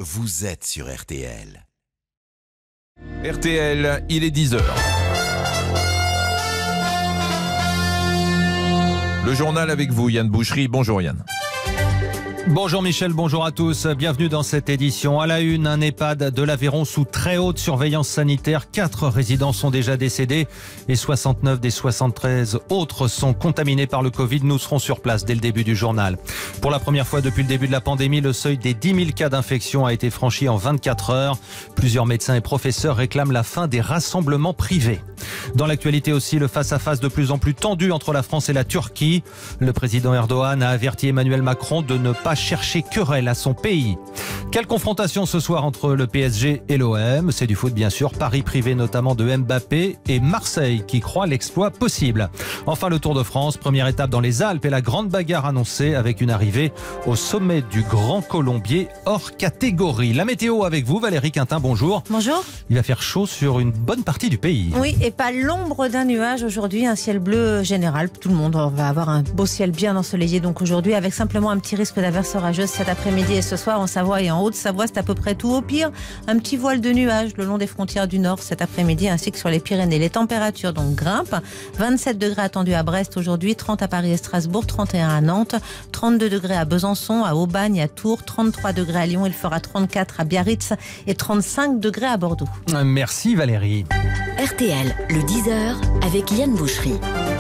vous êtes sur RTL. RTL, il est 10h. Le journal avec vous, Yann Boucherie. Bonjour Yann. Bonjour Michel, bonjour à tous. Bienvenue dans cette édition. À la une, un EHPAD de l'Aveyron sous très haute surveillance sanitaire. 4 résidents sont déjà décédés et 69 des 73 autres sont contaminés par le Covid. Nous serons sur place dès le début du journal. Pour la première fois depuis le début de la pandémie, le seuil des 10 000 cas d'infection a été franchi en 24 heures. Plusieurs médecins et professeurs réclament la fin des rassemblements privés. Dans l'actualité aussi, le face-à-face de plus en plus tendu entre la France et la Turquie. Le président Erdogan a averti Emmanuel Macron de ne pas chercher querelle à son pays. Quelle confrontation ce soir entre le PSG et l'OM? C'est du foot bien sûr, pari privé notamment de Mbappé et Marseille qui croit l'exploit possible. Enfin le Tour de France, première étape dans les Alpes et la grande bagarre annoncée avec une arrivée au sommet du Grand Colombier hors catégorie. La météo avec vous, Valérie Quintin, bonjour. Bonjour. Il va faire chaud sur une bonne partie du pays. Oui, et pas l'ombre d'un nuage aujourd'hui, un ciel bleu général. Tout le monde va avoir un beau ciel bien ensoleillé donc aujourd'hui avec simplement un petit risque d'averse orageuse cet après-midi et ce soir en Savoie et en Haute-Savoie. C'est à peu près tout. Au pire, un petit voile de nuages le long des frontières du Nord cet après-midi ainsi que sur les Pyrénées. Les températures donc grimpent. 27 degrés attendus à Brest aujourd'hui, 30 à Paris et Strasbourg, 31 à Nantes, 32 degrés à Besançon, à Aubagne, à Tours, 33 degrés à Lyon. Il fera 34 à Biarritz et 35 degrés à Bordeaux. Merci Valérie. RTL, le 10h avec Yann Boucherie.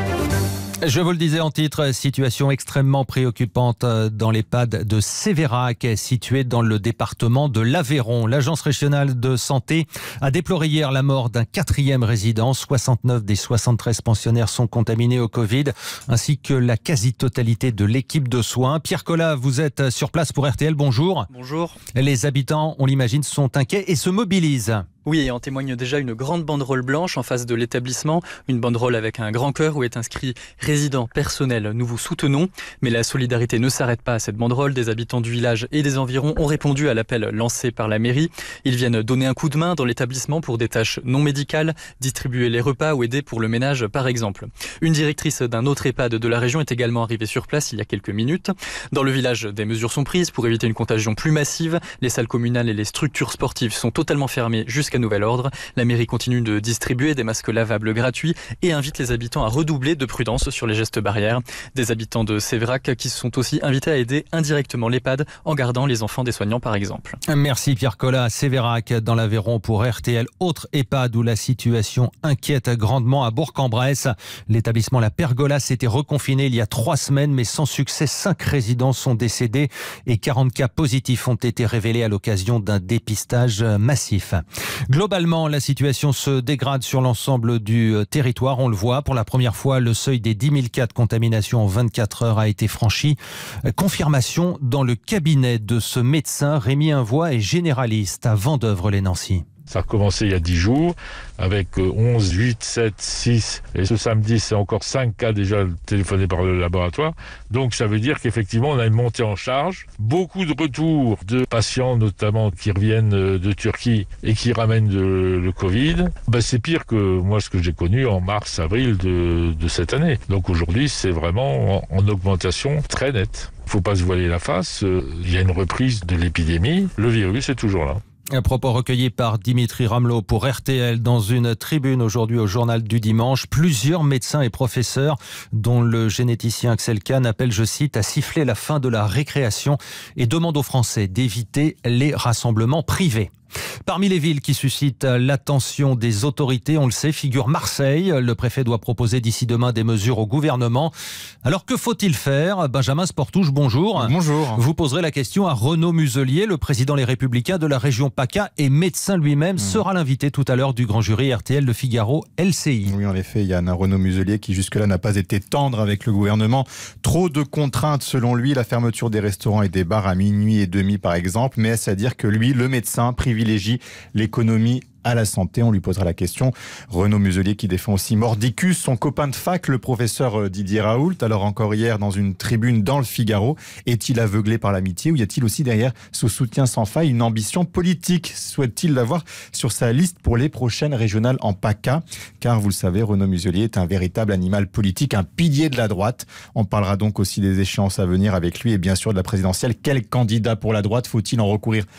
Je vous le disais en titre, situation extrêmement préoccupante dans l'EHPAD de Sévérac, situé dans le département de l'Aveyron. L'Agence régionale de santé a déploré hier la mort d'un 4e résident. 69 des 73 pensionnaires sont contaminés au Covid, ainsi que la quasi-totalité de l'équipe de soins. Pierre Collat, vous êtes sur place pour RTL, bonjour. Bonjour. Les habitants, on l'imagine, sont inquiets et se mobilisent. Oui, et en témoigne déjà une grande banderole blanche en face de l'établissement, une banderole avec un grand cœur où est inscrit « Résident personnel, nous vous soutenons ». Mais la solidarité ne s'arrête pas à cette banderole. Des habitants du village et des environs ont répondu à l'appel lancé par la mairie. Ils viennent donner un coup de main dans l'établissement pour des tâches non médicales, distribuer les repas ou aider pour le ménage par exemple. Une directrice d'un autre EHPAD de la région est également arrivée sur place il y a quelques minutes. Dans le village, des mesures sont prises pour éviter une contagion plus massive. Les salles communales et les structures sportives sont totalement fermées jusqu'à nouvel ordre. La mairie continue de distribuer des masques lavables gratuits et invite les habitants à redoubler de prudence sur les gestes barrières. Des habitants de Sévérac qui sont aussi invités à aider indirectement l'EHPAD en gardant les enfants des soignants par exemple. Merci Pierre Collat. Sévérac dans l'Aveyron pour RTL. Autre EHPAD où la situation inquiète grandement à Bourg-en-Bresse. L'établissement La Pergola s'était reconfiné il y a 3 semaines mais sans succès. 5 résidents sont décédés et 40 cas positifs ont été révélés à l'occasion d'un dépistage massif. Globalement, la situation se dégrade sur l'ensemble du territoire. On le voit, pour la première fois, le seuil des 10 000 cas de contamination en 24 heures a été franchi. Confirmation dans le cabinet de ce médecin. Rémi Invoix est généraliste à Vendeuvre-les-Nancy. Ça a commencé il y a 10 jours avec 11, 8, 7, 6 et ce samedi c'est encore 5 cas déjà téléphonés par le laboratoire. Donc ça veut dire qu'effectivement on a une montée en charge. Beaucoup de retours de patients notamment qui reviennent de Turquie et qui ramènent le Covid. C'est pire que moi ce que j'ai connu en mars, avril de cette année. Donc aujourd'hui c'est vraiment en augmentation très nette. Il ne faut pas se voiler la face, il y a une reprise de l'épidémie, le virus est toujours là. Un propos recueilli par Dimitri Ramelot pour RTL dans une tribune aujourd'hui au Journal du Dimanche. Plusieurs médecins et professeurs, dont le généticien Axel Kahn, appellent, je cite, à siffler la fin de la récréation et demandent aux Français d'éviter les rassemblements privés. Parmi les villes qui suscitent l'attention des autorités, on le sait, figure Marseille. Le préfet doit proposer d'ici demain des mesures au gouvernement. Alors que faut-il faire? Benjamin Sportouche, bonjour. Bonjour. Vous poserez la question à Renaud Muselier, le président Les Républicains de la région PACA et médecin lui-même, sera l'invité tout à l'heure du grand jury RTL Le Figaro LCI. Oui, en effet, il y a un Renaud Muselier qui jusque-là n'a pas été tendre avec le gouvernement. Trop de contraintes selon lui, la fermeture des restaurants et des bars à minuit et demi par exemple. Mais est-ce à dire que lui, le médecin, privilégie l'économie à la santé? On lui posera la question. Renaud Muselier qui défend aussi Mordicus, son copain de fac, le professeur Didier Raoult. Alors encore hier dans une tribune dans le Figaro, est-il aveuglé par l'amitié ou y a-t-il aussi derrière ce soutien sans faille une ambition politique? Souhaite-t-il l'avoir sur sa liste pour les prochaines régionales en PACA? Car vous le savez, Renaud Muselier est un véritable animal politique, un pilier de la droite. On parlera donc aussi des échéances à venir avec lui et bien sûr de la présidentielle. Quel candidat pour la droite? Faut-il en recourir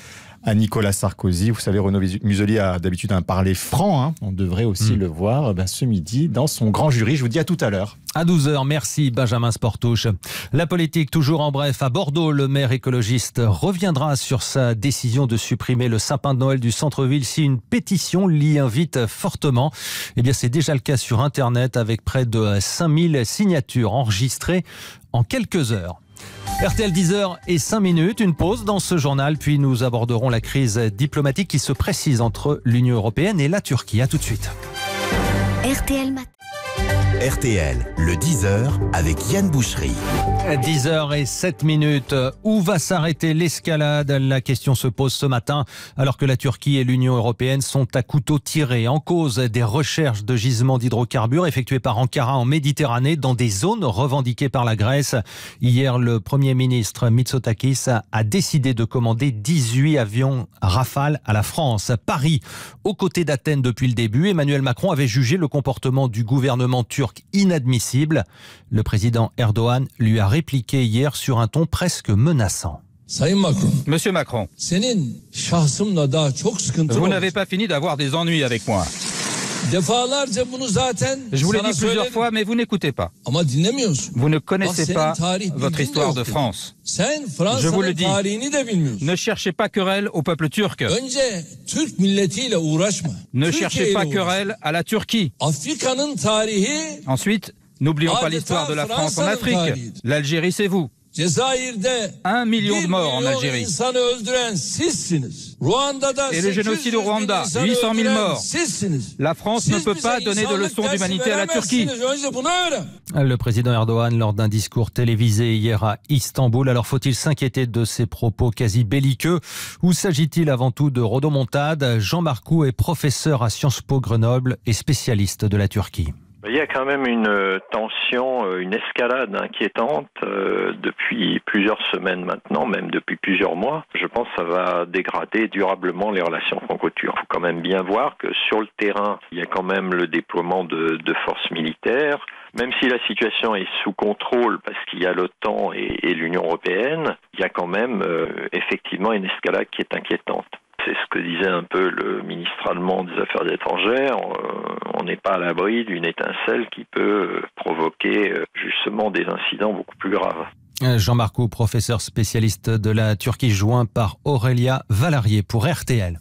à Nicolas Sarkozy. Vous savez, Renaud Muselier a d'habitude un parler franc. Hein. On devrait aussi le voir ce midi dans son grand jury. Je vous dis à tout à l'heure. À 12h, merci Benjamin Sportouche. La politique toujours en bref. À Bordeaux, le maire écologiste reviendra sur sa décision de supprimer le sapin de Noël du centre-ville si une pétition l'y invite fortement. Eh bien, c'est déjà le cas sur Internet avec près de 5000 signatures enregistrées en quelques heures. RTL 10h05, une pause dans ce journal, puis nous aborderons la crise diplomatique qui se précise entre l'Union européenne et la Turquie. À tout de suite. RTL Matin. RTL, le 10h avec Yann Bouchery. 10h07. Où va s'arrêter l'escalade? La question se pose ce matin alors que la Turquie et l'Union européenne sont à couteau tiré. En cause des recherches de gisements d'hydrocarbures effectuées par Ankara en Méditerranée dans des zones revendiquées par la Grèce. Hier, le Premier ministre Mitsotakis a décidé de commander 18 avions Rafale à la France. Paris, aux côtés d'Athènes depuis le début, Emmanuel Macron avait jugé le comportement du gouvernement turc inadmissible. Le président Erdogan lui a répliqué hier sur un ton presque menaçant. Monsieur Macron, vous n'avez pas fini d'avoir des ennuis avec moi. Je vous l'ai dit plusieurs fois, mais vous n'écoutez pas. Vous ne connaissez pas votre histoire de France. Je vous le dis, ne cherchez pas querelle au peuple turc. Ne cherchez pas querelle à la Turquie. Ensuite, n'oublions pas l'histoire de la France en Afrique. L'Algérie, c'est vous. 1 million de morts en Algérie. Et le génocide au Rwanda, 800 000 morts. La France ne peut pas donner de leçons d'humanité à la Turquie. Le président Erdogan lors d'un discours télévisé hier à Istanbul. Alors faut-il s'inquiéter de ces propos quasi belliqueux ou s'agit-il avant tout de rodomontade? Jean Marcoux est professeur à Sciences Po Grenoble et spécialiste de la Turquie. Il y a quand même une tension, une escalade inquiétante depuis plusieurs semaines maintenant, même depuis plusieurs mois. Je pense que ça va dégrader durablement les relations franco-turques. Il faut quand même bien voir que sur le terrain, il y a quand même le déploiement de forces militaires. Même si la situation est sous contrôle parce qu'il y a l'OTAN et l'Union européenne, il y a quand même effectivement une escalade qui est inquiétante. C'est ce que disait un peu le ministre allemand des Affaires étrangères. On n'est pas à l'abri d'une étincelle qui peut provoquer justement des incidents beaucoup plus graves. Jean Marcoux, professeur spécialiste de la Turquie, joint par Aurélia Valarié pour RTL.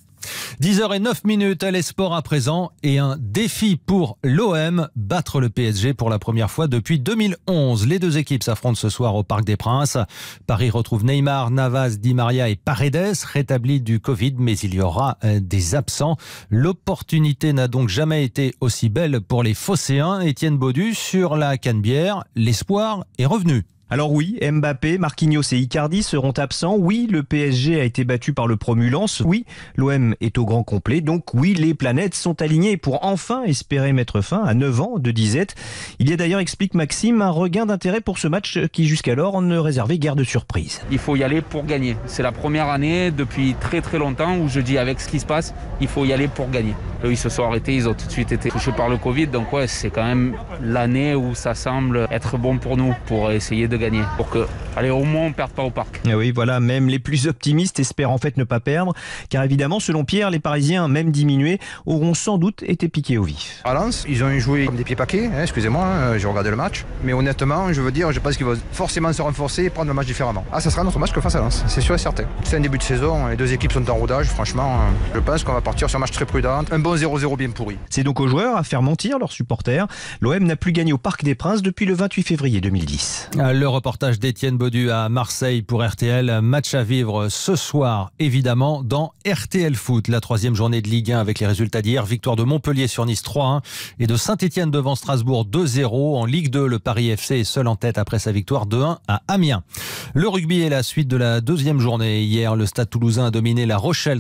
10h09, les sports à présent et un défi pour l'OM, battre le PSG pour la première fois depuis 2011. Les deux équipes s'affrontent ce soir au Parc des Princes. Paris retrouve Neymar, Navas, Di Maria et Paredes, rétablis du Covid, mais il y aura des absents. L'opportunité n'a donc jamais été aussi belle pour les Phocéens. Étienne Baudu sur la Canebière, l'espoir est revenu. Alors oui, Mbappé, Marquinhos et Icardi seront absents. Oui, le PSG a été battu par le promu Lens. Oui, l'OM est au grand complet. Donc oui, les planètes sont alignées pour enfin espérer mettre fin à 9 ans de disette. Il y a d'ailleurs, explique Maxime, un regain d'intérêt pour ce match qui jusqu'alors ne réservait guère de surprise. Il faut y aller pour gagner. C'est la première année depuis très très longtemps où je dis avec ce qui se passe, il faut y aller pour gagner. Eux, ils se sont arrêtés, ils ont tout de suite été touchés par le Covid. Donc ouais, c'est quand même l'année où ça semble être bon pour nous, pour essayer de gagner, pour que, allez, au moins on ne perde pas au parc. Et oui, voilà, même les plus optimistes espèrent en fait ne pas perdre, car évidemment, selon Pierre, les Parisiens, même diminués, auront sans doute été piqués au vif. À Lens, ils ont joué comme des pieds paquets, excusez-moi, j'ai regardé le match, mais honnêtement, je veux dire, je pense qu'ils vont forcément se renforcer et prendre le match différemment. Ah, ça sera notre match que face à Lens, c'est sûr et certain. C'est un début de saison, les deux équipes sont en rodage, franchement, je pense qu'on va partir sur un match très prudent, un bon 0-0 bien pourri. C'est donc aux joueurs à faire mentir leurs supporters. L'OM n'a plus gagné au Parc des Princes depuis le 28 février 2010. Le reportage d'Étienne Baudu à Marseille pour RTL. Match à vivre ce soir, évidemment, dans RTL Foot. La troisième journée de Ligue 1 avec les résultats d'hier. Victoire de Montpellier sur Nice 3-1 et de Saint-Etienne devant Strasbourg 2-0. En Ligue 2, le Paris FC est seul en tête après sa victoire 2-1 à Amiens. Le rugby est la suite de la deuxième journée. Hier, le Stade Toulousain a dominé La Rochelle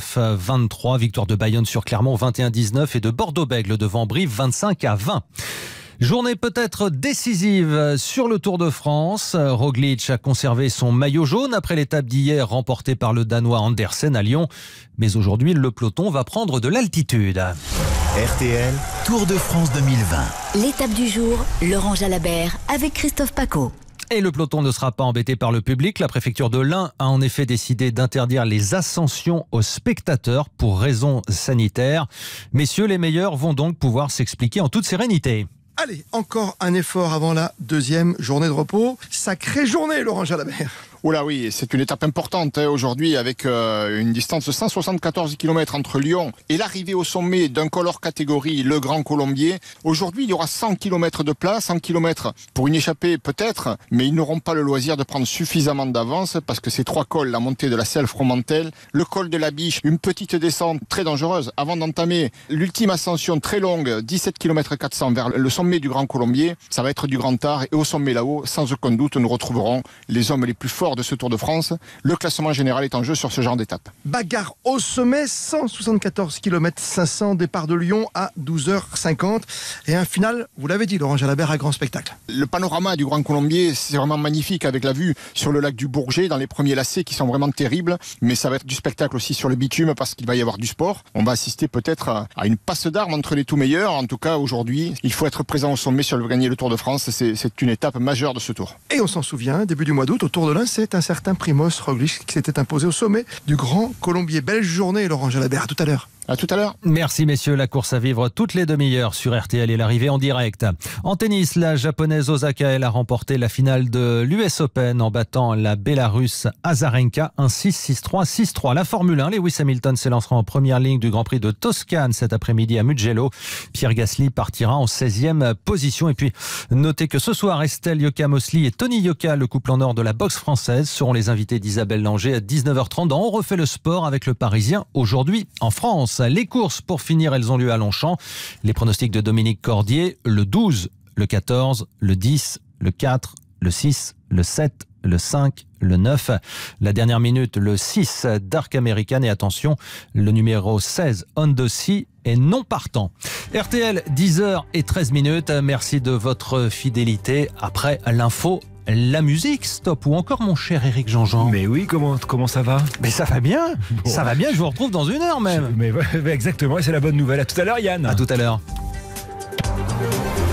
39-23. Victoire de Bayonne sur Clermont 21-19 et de Bordeaux-Bègles devant Brive 25-20. Journée peut-être décisive sur le Tour de France. Roglic a conservé son maillot jaune après l'étape d'hier remportée par le Danois Andersen à Lyon. Mais aujourd'hui, le peloton va prendre de l'altitude. RTL, Tour de France 2020. L'étape du jour, Laurent Jalabert avec Christophe Pacaud. Et le peloton ne sera pas embêté par le public. La préfecture de l'Ain a en effet décidé d'interdire les ascensions aux spectateurs pour raisons sanitaires. Messieurs, les meilleurs vont donc pouvoir s'expliquer en toute sérénité. Allez, encore un effort avant la deuxième journée de repos. Sacrée journée, Laurent Jalabert. Oula oui, c'est une étape importante aujourd'hui avec une distance de 174 km entre Lyon et l'arrivée au sommet d'un col hors catégorie, le Grand Colombier. Aujourd'hui, il y aura 100 km de place, 100 km pour une échappée peut-être, mais ils n'auront pas le loisir de prendre suffisamment d'avance parce que ces 3 cols, la montée de la Selle Fromentelle, le col de la Biche, une petite descente très dangereuse avant d'entamer l'ultime ascension très longue, 17 km 400 vers le sommet du Grand Colombier. Ça va être du grand art et au sommet là-haut, sans aucun doute, nous retrouverons les hommes les plus forts de ce Tour de France. Le classement général est en jeu sur ce genre d'étape. Bagarre au sommet, 174 km 500, départ de Lyon à 12h50. Et un final, vous l'avez dit, Laurent Jalabert, à grand spectacle. Le panorama du Grand Colombier, c'est vraiment magnifique avec la vue sur le lac du Bourget, dans les premiers lacets qui sont vraiment terribles. Mais ça va être du spectacle aussi sur le bitume parce qu'il va y avoir du sport. On va assister peut-être à une passe d'armes entre les tout meilleurs. En tout cas, aujourd'hui, il faut être présent au sommet si on veut gagner le Tour de France. C'est une étape majeure de ce Tour. Et on s'en souvient, début du mois d'août, au Tour de l'Ain, c'est un certain Primoz Roglic qui s'était imposé au sommet du Grand Colombier. Belle journée, Laurent Jalabert. À tout à l'heure. À tout à l'heure. Merci messieurs, la course à vivre toutes les demi-heures sur RTL et l'arrivée en direct. En tennis, la japonaise Osaka a remporté la finale de l'US Open en battant la Bélarusse Azarenka 1-6, 6-3, 6-3. La Formule 1, Lewis Hamilton s'élancera en première ligne du Grand Prix de Toscane cet après-midi à Mugello. Pierre Gasly partira en 16e position. Et puis, notez que ce soir, Estelle Yoka-Mosley et Tony Yoka, le couple en or de la boxe française, seront les invités d'Isabelle Langer à 19h30 dans On refait le sport avec le Parisien aujourd'hui en France. Les courses, pour finir, elles ont lieu à Longchamp. Les pronostics de Dominique Cordier, le 12, le 14, le 10, le 4, le 6, le 7, le 5, le 9. La dernière minute, le 6 Dark American. Et attention, le numéro 16, Hondosi, est non partant. RTL, 10h13. Merci de votre fidélité. Après l'info, la musique, stop, ou encore mon cher Éric Jean-Jean. Mais oui, comment ça va? Mais ça va bien, bon. Ça va bien, je vous retrouve dans 1 heure même. Mais exactement, et c'est la bonne nouvelle. À tout à l'heure Yann. À tout à l'heure.